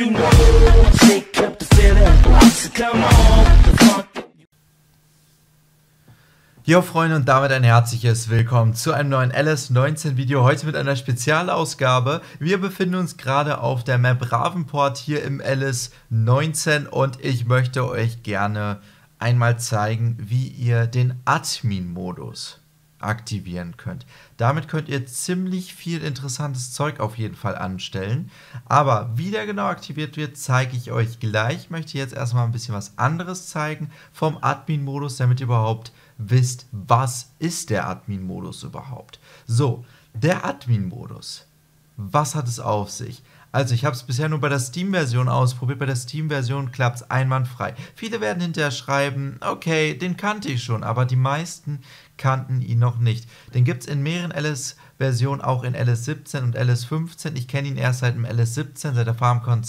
you know, shake up the feeling, so come on, the funk. Jo Freunde, und damit ein herzliches Willkommen zu einem neuen LS19 Video, heute mit einer Spezialausgabe. Wir befinden uns gerade auf der Map Ravenport hier im LS19 und ich möchte euch gerne einmal zeigen, wie ihr den Admin-Modus aktivieren könnt. Damit könnt ihr ziemlich viel interessantes Zeug auf jeden Fall anstellen, aber wie der genau aktiviert wird, zeige ich euch gleich. Ich möchte jetzt erstmal ein bisschen was anderes zeigen vom Admin-Modus, damit ihr überhaupt wisst, was ist der Admin-Modus überhaupt. So, der Admin-Modus, was hat es auf sich? Also ich habe es bisher nur bei der Steam-Version ausprobiert, bei der Steam-Version klappt es einwandfrei. Viele werden hinterher schreiben, okay, den kannte ich schon, aber die meisten kannten ihn noch nicht. Den gibt es in mehreren LS-Versionen, auch in LS17 und LS15. Ich kenne ihn erst seit dem LS17, seit der FarmCon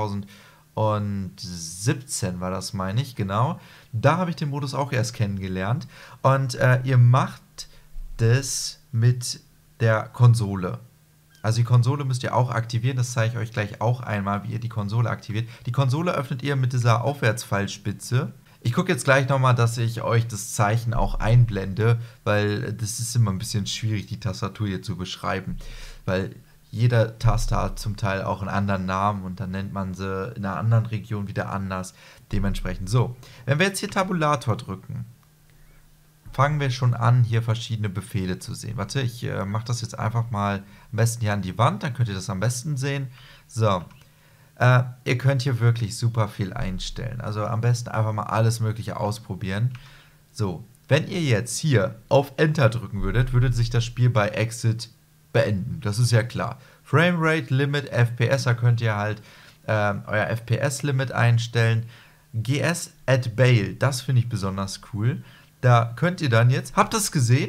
2017 war das, meine ich, genau. Da habe ich den Modus auch erst kennengelernt. Und ihr macht das mit der Konsole. Also die Konsole müsst ihr auch aktivieren, das zeige ich euch gleich auch einmal, wie ihr die Konsole aktiviert. Die Konsole öffnet ihr mit dieser Aufwärtspfeilspitze. Ich gucke jetzt gleich nochmal, dass ich euch das Zeichen auch einblende, weil das ist immer ein bisschen schwierig, die Tastatur hier zu beschreiben. Weil jeder Taste hat zum Teil auch einen anderen Namen und dann nennt man sie in einer anderen Region wieder anders. Dementsprechend so, wenn wir jetzt hier Tabulator drücken, fangen wir schon an, hier verschiedene Befehle zu sehen. Warte, ich mache das jetzt einfach mal am besten hier an die Wand, dann könnt ihr das am besten sehen. So, ihr könnt hier wirklich super viel einstellen. Also am besten einfach mal alles Mögliche ausprobieren. So, wenn ihr jetzt hier auf Enter drücken würdet, würde sich das Spiel bei Exit beenden. Das ist ja klar. Framerate, Limit, FPS, da könnt ihr halt euer FPS-Limit einstellen. GS at Bail, das finde ich besonders cool. Da könnt ihr dann jetzt, habt ihr es gesehen?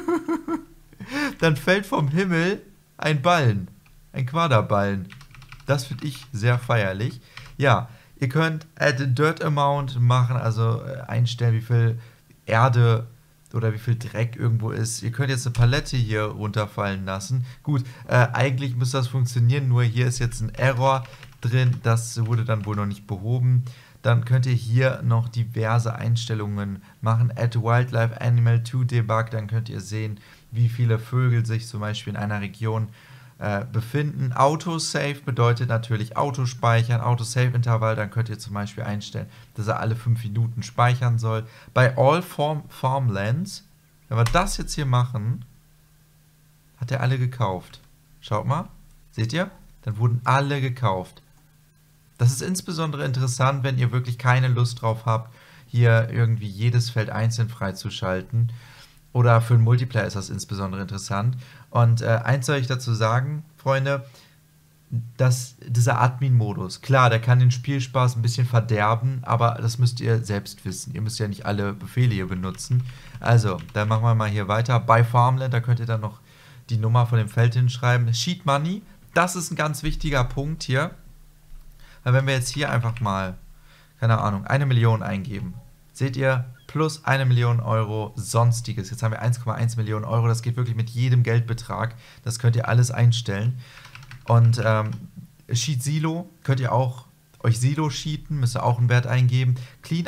Dann fällt vom Himmel ein Ballen, ein Quaderballen. Das finde ich sehr feierlich. Ja, ihr könnt Add Dirt Amount machen, also einstellen, wie viel Erde oder wie viel Dreck irgendwo ist. Ihr könnt jetzt eine Palette hier runterfallen lassen. Gut, eigentlich müsste das funktionieren, nur hier ist jetzt ein Error drin. Das wurde dann wohl noch nicht behoben. Dann könnt ihr hier noch diverse Einstellungen machen. Add Wildlife Animal to Debug. Dann könnt ihr sehen, wie viele Vögel sich zum Beispiel in einer Region befinden. Autosave bedeutet natürlich Autospeichern, Autosave-Intervall. Dann könnt ihr zum Beispiel einstellen, dass er alle 5 Minuten speichern soll. Bei All Farmlands, wenn wir das jetzt hier machen, hat er alle gekauft. Schaut mal, seht ihr? Dann wurden alle gekauft. Das ist insbesondere interessant, wenn ihr wirklich keine Lust drauf habt, hier irgendwie jedes Feld einzeln freizuschalten. Oder für einen Multiplayer ist das insbesondere interessant. Und eins soll ich dazu sagen, Freunde, dass dieser Admin-Modus, klar, der kann den Spielspaß ein bisschen verderben, aber das müsst ihr selbst wissen. Ihr müsst ja nicht alle Befehle hier benutzen. Also, dann machen wir mal hier weiter. Bei Farmland, da könnt ihr dann noch die Nummer von dem Feld hinschreiben. Sheet Money, das ist ein ganz wichtiger Punkt hier. Weil wenn wir jetzt hier einfach mal, keine Ahnung, 1 Million eingeben, seht ihr, plus 1 Million Euro Sonstiges. Jetzt haben wir 1,1 Millionen Euro, das geht wirklich mit jedem Geldbetrag. Das könnt ihr alles einstellen. Und Sheet Silo könnt ihr auch euch Silo sheeten, müsst ihr auch einen Wert eingeben. Clean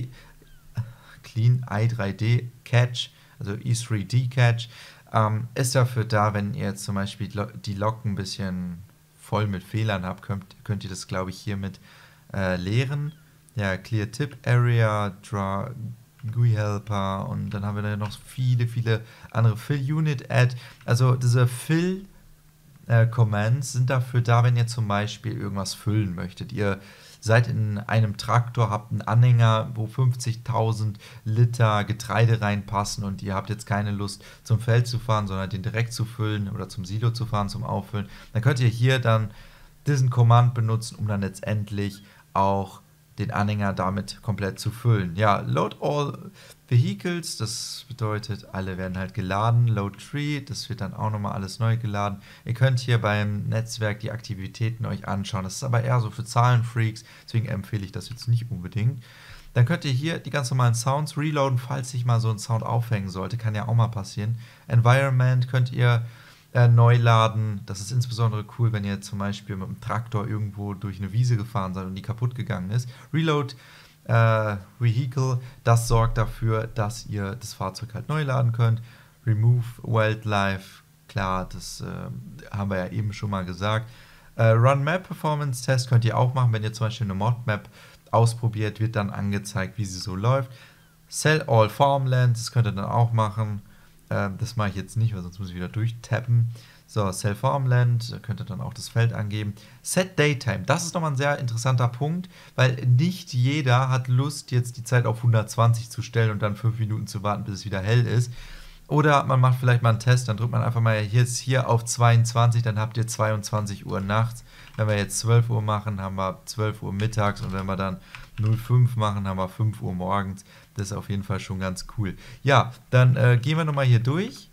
i3D Catch, also E3D Catch, ist dafür da, wenn ihr jetzt zum Beispiel die Lok ein bisschen voll mit Fehlern habt, könnt ihr das, glaube ich, hiermit leeren. Ja, Clear Tip Area, Draw GUI Helper und dann haben wir da noch viele, viele andere Fill Unit Add. Also diese Fill Commands sind dafür da, wenn ihr zum Beispiel irgendwas füllen möchtet. Ihr seid in einem Traktor, habt einen Anhänger, wo 50.000 Liter Getreide reinpassen und ihr habt jetzt keine Lust zum Feld zu fahren, sondern den direkt zu füllen oder zum Silo zu fahren, zum Auffüllen. Dann könnt ihr hier dann diesen Command benutzen, um dann letztendlich auch den Anhänger damit komplett zu füllen. Ja, Load All Vehicles, das bedeutet, alle werden halt geladen. Load Tree, das wird dann auch nochmal alles neu geladen. Ihr könnt hier beim Netzwerk die Aktivitäten euch anschauen. Das ist aber eher so für Zahlenfreaks, deswegen empfehle ich das jetzt nicht unbedingt. Dann könnt ihr hier die ganz normalen Sounds reloaden, falls sich mal so ein Sound aufhängen sollte. Kann ja auch mal passieren. Environment könnt ihr neu laden. Das ist insbesondere cool, wenn ihr zum Beispiel mit dem Traktor irgendwo durch eine Wiese gefahren seid und die kaputt gegangen ist. Reload Vehicle, das sorgt dafür, dass ihr das Fahrzeug halt neu laden könnt. Remove Wildlife, klar, das haben wir ja eben schon mal gesagt. Run Map Performance Test könnt ihr auch machen, wenn ihr zum Beispiel eine Mod Map ausprobiert, wird dann angezeigt, wie sie so läuft. Sell All Farmland, das könnt ihr dann auch machen. Das mache ich jetzt nicht, weil sonst muss ich wieder durchtappen. So, Sell Farmland, da könnt ihr dann auch das Feld angeben. Set Daytime, das ist nochmal ein sehr interessanter Punkt, weil nicht jeder hat Lust, jetzt die Zeit auf 120 zu stellen und dann 5 Minuten zu warten, bis es wieder hell ist. Oder man macht vielleicht mal einen Test, dann drückt man einfach mal jetzt hier auf 22, dann habt ihr 22 Uhr nachts. Wenn wir jetzt 12 Uhr machen, haben wir 12 Uhr mittags und wenn wir dann 05 machen, haben wir 5 Uhr morgens. Das ist auf jeden Fall schon ganz cool. Ja, dann gehen wir nochmal hier durch,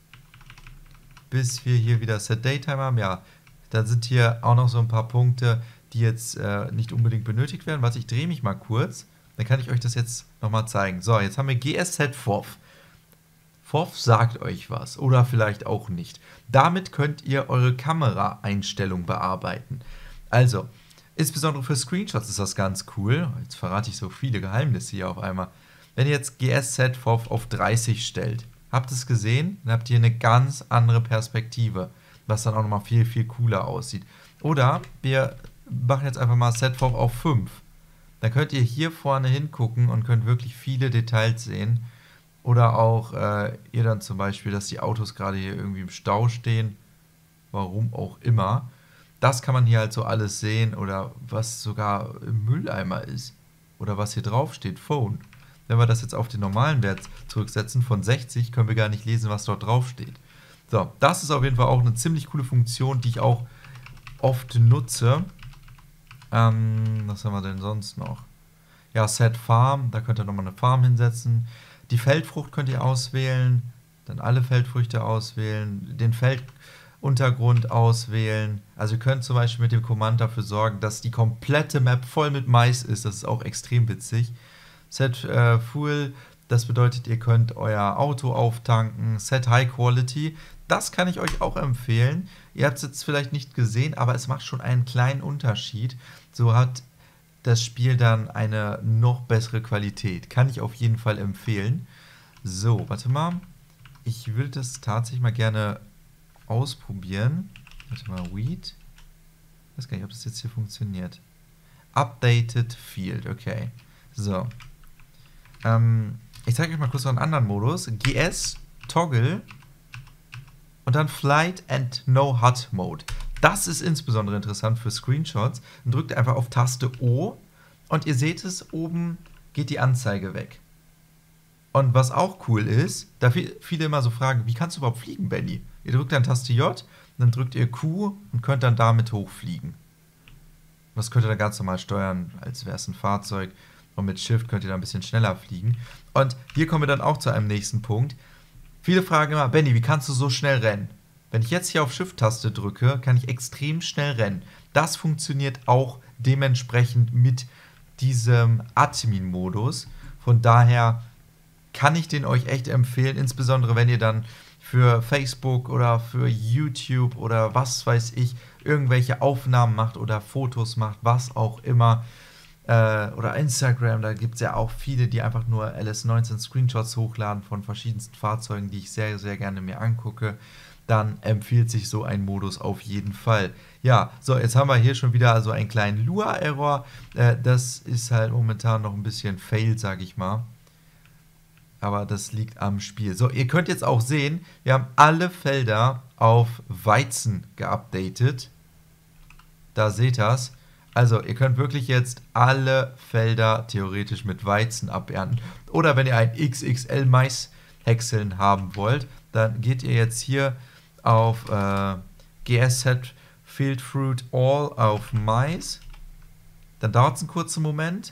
bis wir hier wieder Set Daytime haben. Ja, dann sind hier auch noch so ein paar Punkte, die jetzt nicht unbedingt benötigt werden. Warte, ich drehe mich mal kurz, dann kann ich euch das jetzt nochmal zeigen. So, jetzt haben wir GS FOV. FOV sagt euch was oder vielleicht auch nicht. Damit könnt ihr eure Kameraeinstellung bearbeiten. Also, insbesondere für Screenshots ist das ganz cool. Jetzt verrate ich so viele Geheimnisse hier auf einmal. Wenn ihr jetzt GS-FOV auf 30 stellt, habt ihr es gesehen, dann habt ihr eine ganz andere Perspektive, was dann auch nochmal viel, viel cooler aussieht. Oder wir machen jetzt einfach mal SetFOV auf 5. Dann könnt ihr hier vorne hingucken und könnt wirklich viele Details sehen. Oder auch ihr dann zum Beispiel, dass die Autos gerade hier irgendwie im Stau stehen. Warum auch immer. Das kann man hier halt so alles sehen. Oder was sogar im Mülleimer ist. Oder was hier drauf steht, Phone. Wenn wir das jetzt auf den normalen Wert zurücksetzen, von 60, können wir gar nicht lesen, was dort drauf steht. So, das ist auf jeden Fall auch eine ziemlich coole Funktion, die ich auch oft nutze. Was haben wir denn sonst noch? Ja, Set Farm, da könnt ihr nochmal eine Farm hinsetzen. Die Feldfrucht könnt ihr auswählen, dann alle Feldfrüchte auswählen, den Felduntergrund auswählen. Also ihr könnt zum Beispiel mit dem Command dafür sorgen, dass die komplette Map voll mit Mais ist. Das ist auch extrem witzig. Set Fuel, das bedeutet, ihr könnt euer Auto auftanken. Set High Quality, das kann ich euch auch empfehlen. Ihr habt es jetzt vielleicht nicht gesehen, aber es macht schon einen kleinen Unterschied. So hat das Spiel dann eine noch bessere Qualität. Kann ich auf jeden Fall empfehlen. So, warte mal. Ich will das tatsächlich mal gerne ausprobieren. Warte mal, Weed. Ich weiß gar nicht, ob das jetzt hier funktioniert. Updated Field, okay. So. Ich zeige euch mal kurz noch einen anderen Modus. GS, Toggle und dann Flight and No HUD Mode. Das ist insbesondere interessant für Screenshots. Dann drückt ihr einfach auf Taste O und ihr seht es, oben geht die Anzeige weg. Und was auch cool ist, da viele immer so fragen, wie kannst du überhaupt fliegen, Benny? Ihr drückt dann Taste J, dann drückt ihr Q und könnt dann damit hochfliegen. Das könnt ihr dann ganz normal steuern, als wäre es ein Fahrzeug. Und mit Shift könnt ihr dann ein bisschen schneller fliegen. Und hier kommen wir dann auch zu einem nächsten Punkt. Viele fragen immer, Benny, wie kannst du so schnell rennen? Wenn ich jetzt hier auf Shift-Taste drücke, kann ich extrem schnell rennen. Das funktioniert auch dementsprechend mit diesem Admin-Modus. Von daher kann ich den euch echt empfehlen, insbesondere wenn ihr dann für Facebook oder für YouTube oder was weiß ich, irgendwelche Aufnahmen macht oder Fotos macht, was auch immer. Oder Instagram, da gibt es ja auch viele, die einfach nur LS19 Screenshots hochladen von verschiedensten Fahrzeugen, die ich sehr, sehr gerne mir angucke. Dann empfiehlt sich so ein Modus auf jeden Fall. Ja, so, jetzt haben wir hier schon wieder so einen kleinen Lua-Error. Das ist halt momentan noch ein bisschen fail, sag ich mal. Aber das liegt am Spiel. So, ihr könnt jetzt auch sehen, wir haben alle Felder auf Weizen geupdatet. Da seht ihr es. Also, ihr könnt wirklich jetzt alle Felder theoretisch mit Weizen abernten. Oder wenn ihr ein XXL Mais-Häckseln haben wollt, dann geht ihr jetzt hier auf GS Set Field Fruit All auf Mais. Dann dauert es einen kurzen Moment.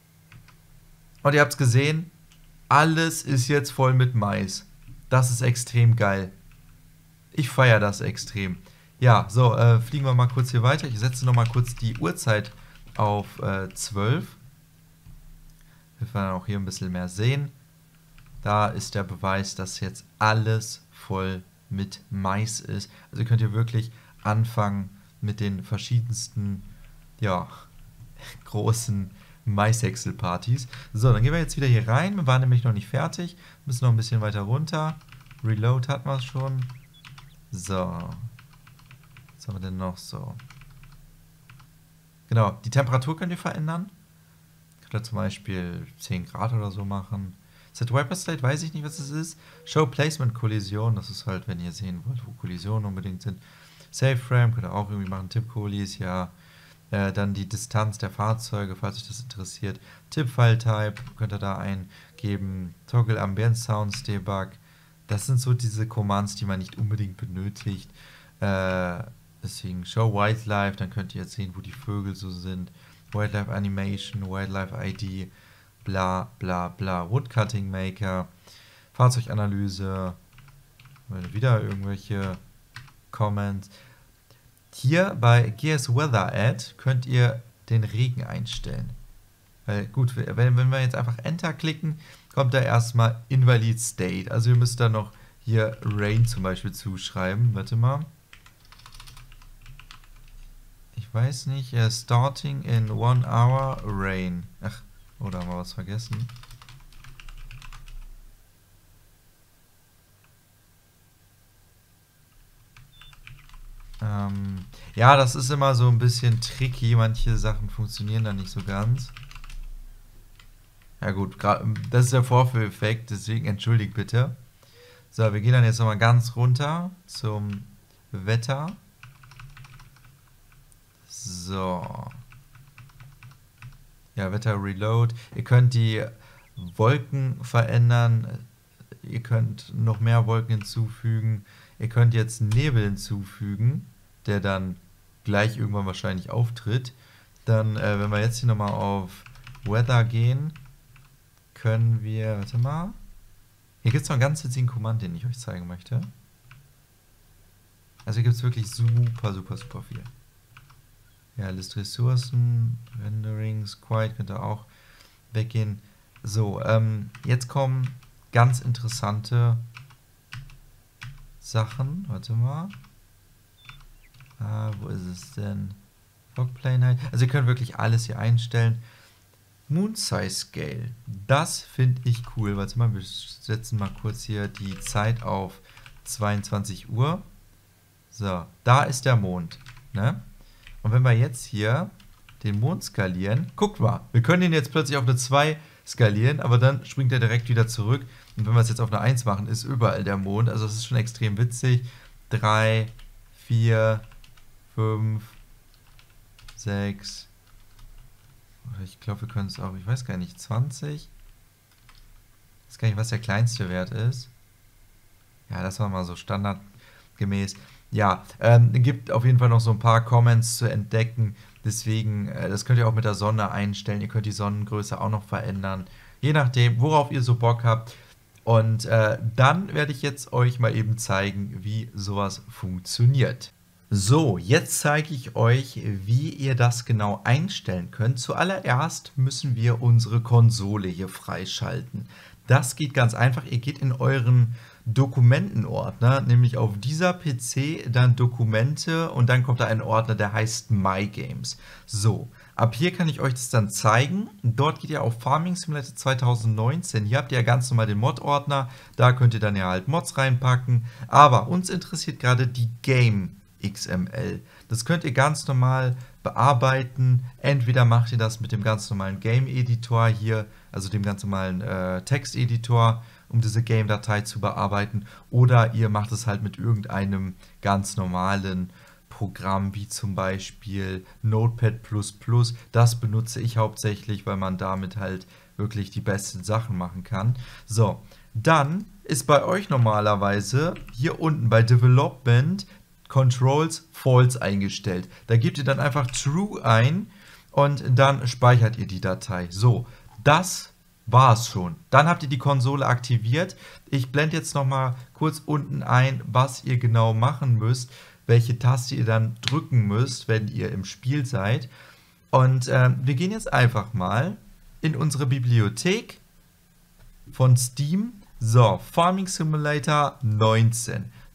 Und ihr habt es gesehen, alles ist jetzt voll mit Mais. Das ist extrem geil. Ich feiere das extrem. Ja, so, fliegen wir mal kurz hier weiter. Ich setze nochmal kurz die Uhrzeit auf 12. Wir werden auch hier ein bisschen mehr sehen. Da ist der Beweis, dass jetzt alles voll mit Mais ist. Also könnt ihr wirklich anfangen mit den verschiedensten, ja, großen MySexel-Partys. So, dann gehen wir jetzt wieder hier rein. Wir waren nämlich noch nicht fertig. Müssen noch ein bisschen weiter runter. Reload hatten wir es schon. So. Was haben wir denn noch so? Genau, die Temperatur könnt ihr verändern. Könnt ihr zum Beispiel 10 Grad oder so machen. Set Wiper State, weiß ich nicht, was es ist. Show Placement Kollision, das ist halt, wenn ihr sehen wollt, wo Kollisionen unbedingt sind. Save Frame könnt ihr auch irgendwie machen. Tipp-Kollis, ja. Dann die Distanz der Fahrzeuge, falls euch das interessiert. Tip-File-Type könnt ihr da eingeben. Toggle Ambience Sounds Debug. Das sind so diese Commands, die man nicht unbedingt benötigt. Deswegen Show Wildlife, dann könnt ihr jetzt sehen, wo die Vögel so sind. Wildlife Animation, Wildlife ID, bla bla bla. Woodcutting Maker, Fahrzeuganalyse, wieder irgendwelche Comments. Hier bei GS Weather Add könnt ihr den Regen einstellen. Weil gut, wenn wir jetzt einfach Enter klicken, kommt da erstmal Invalid State. Also ihr müsst da noch hier Rain zum Beispiel zuschreiben. Warte mal. Ich weiß nicht. Starting in 1 hour Rain. Ach, oder haben wir was vergessen? Ja, das ist immer so ein bisschen tricky. Manche Sachen funktionieren da nicht so ganz. Ja gut, das ist der Vorführeffekt, deswegen entschuldigt bitte. So, wir gehen dann jetzt nochmal ganz runter zum Wetter. So. Ja, Wetter Reload. Ihr könnt die Wolken verändern. Ihr könnt noch mehr Wolken hinzufügen. Ihr könnt jetzt Nebel hinzufügen, der dann gleich irgendwann wahrscheinlich auftritt. Dann, wenn wir jetzt hier nochmal auf Weather gehen, können wir, warte mal. Hier gibt es noch einen ganz witzigen Command, den ich euch zeigen möchte. Also hier gibt es wirklich super, super, super viel. Ja, List Ressourcen, Renderings, Quiet könnt ihr auch weggehen. So, jetzt kommen ganz interessante Sachen. Warte mal. Wo ist es denn? Fog Plane. Also ihr könnt wirklich alles hier einstellen. Moon Size Scale. Das finde ich cool. Warte mal, wir setzen mal kurz hier die Zeit auf 22 Uhr. So, da ist der Mond. Ne? Und wenn wir jetzt hier den Mond skalieren, guckt mal, wir können ihn jetzt plötzlich auf eine 2 skalieren, aber dann springt er direkt wieder zurück. Und wenn wir es jetzt auf eine 1 machen, ist überall der Mond. Also das ist schon extrem witzig. 3, 4, 5, 6. Ich glaube, wir können es auch, ich weiß gar nicht, 20. Ich weiß gar nicht, was der kleinste Wert ist. Ja, das war mal so standardgemäß. Ja, gibt auf jeden Fall noch so ein paar Comments zu entdecken. Deswegen, das könnt ihr auch mit der Sonne einstellen. Ihr könnt die Sonnengröße auch noch verändern. Je nachdem, worauf ihr so Bock habt. Und dann werde ich jetzt euch mal eben zeigen, wie sowas funktioniert. So, jetzt zeige ich euch, wie ihr das genau einstellen könnt. Zuallererst müssen wir unsere Konsole hier freischalten. Das geht ganz einfach. Ihr geht in euren Dokumentenordner, nämlich auf dieser PC, dann Dokumente und dann kommt da ein Ordner, der heißt My Games. So, ab hier kann ich euch das dann zeigen. Dort geht ihr auf Farming Simulator 2019. Hier habt ihr ja ganz normal den Mod-Ordner. Da könnt ihr dann ja halt Mods reinpacken. Aber uns interessiert gerade die Game XML. Das könnt ihr ganz normal bearbeiten. Entweder macht ihr das mit dem ganz normalen Game-Editor hier, also dem ganz normalen Texteditor, um diese Game-Datei zu bearbeiten, oder ihr macht es halt mit irgendeinem ganz normalen Programm, wie zum Beispiel Notepad++. Das benutze ich hauptsächlich, weil man damit halt wirklich die besten Sachen machen kann. So, dann ist bei euch normalerweise hier unten bei Development Controls False eingestellt. Da gebt ihr dann einfach True ein und dann speichert ihr die Datei. So, das war's schon. Dann habt ihr die Konsole aktiviert. Ich blende jetzt nochmal kurz unten ein, was ihr genau machen müsst, welche Taste ihr dann drücken müsst, wenn ihr im Spiel seid. Und wir gehen jetzt einfach mal in unsere Bibliothek von Steam. So, Farming Simulator 19.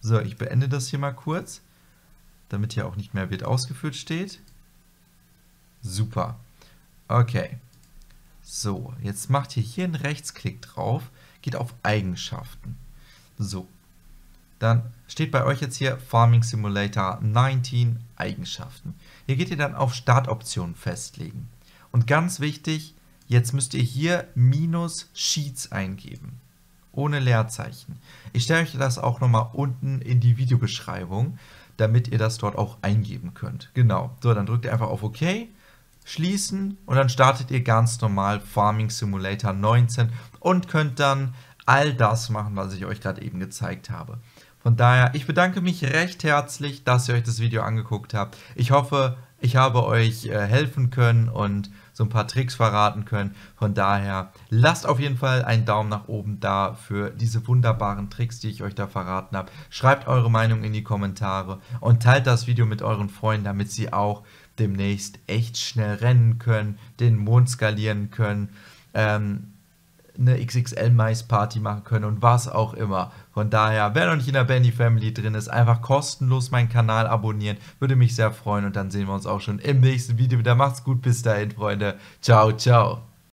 So, ich beende das hier mal kurz, damit hier auch nicht mehr wird ausgeführt steht. Super. Okay. So, jetzt macht ihr hier einen Rechtsklick drauf, geht auf Eigenschaften. So, dann steht bei euch jetzt hier Farming Simulator 19 Eigenschaften. Hier geht ihr dann auf Startoptionen festlegen. Und ganz wichtig, jetzt müsst ihr hier -Sheets eingeben. Ohne Leerzeichen. Ich stelle euch das auch nochmal unten in die Videobeschreibung, damit ihr das dort auch eingeben könnt. Genau. So, dann drückt ihr einfach auf OK, schließen und dann startet ihr ganz normal Farming Simulator 19 und könnt dann all das machen, was ich euch gerade eben gezeigt habe. Von daher, ich bedanke mich recht herzlich, dass ihr euch das Video angeguckt habt. Ich hoffe, ich habe euch helfen können und so ein paar Tricks verraten können. Von daher, lasst auf jeden Fall einen Daumen nach oben da für diese wunderbaren Tricks, die ich euch da verraten habe. Schreibt eure Meinung in die Kommentare und teilt das Video mit euren Freunden, damit sie auch demnächst echt schnell rennen können, den Mond skalieren können, eine XXL-Mais-Party machen können und was auch immer. Von daher, wer noch nicht in der Benny Family drin ist, einfach kostenlos meinen Kanal abonnieren. Würde mich sehr freuen und dann sehen wir uns auch schon im nächsten Video wieder. Macht's gut, bis dahin, Freunde. Ciao, ciao.